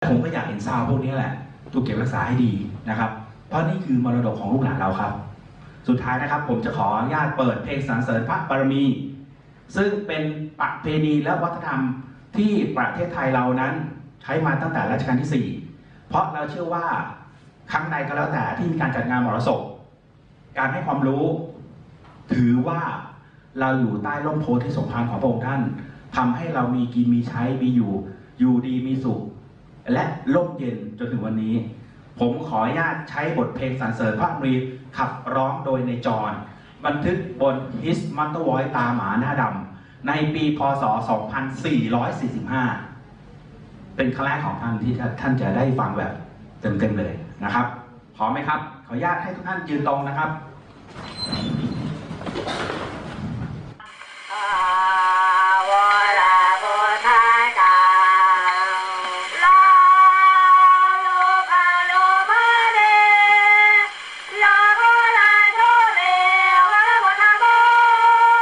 ผมก็อยากเห็นซาวพวกนี้แหละถูกเก็บรักษาให้ดีนะครับเพราะนี่คือมรดกของลูกหลานเราครับสุดท้ายนะครับผมจะขออนุญาตเปิดเพลงสรรเสริญพระบารมี ซึ่งเป็นประเพณีและวัฒนธรรมที่ประเทศไทยเรานั้นใช้มาตั้งแต่รัชกาลที่4เพราะเราเชื่อว่าครั้งใดก็แล้วแต่ที่มีการจัดงานมหรสพการให้ความรู้ถือว่าเราอยู่ใต้ร่มโพธิสมภารของพระองค์ท่านทำให้เรามีกินมีใช้มีอยู่ดีมีสุขและร่มเย็นจนถึงวันนี้ผมขออนุญาตใช้บทเพลงสรรเสริญพระบารมีขับร้องโดยในจรบันทึกบน His Mother Voice ตาหมาหน้าดำในปีพ.ศ. 2445เป็นครั้งแรกของท่านที่ท่านจะได้ฟังแบบเต็มๆเลยนะครับพร้อมไหมครับขออนุญาตให้ทุกท่านยืนตรงนะครับ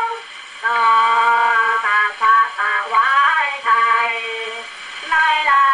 ไล่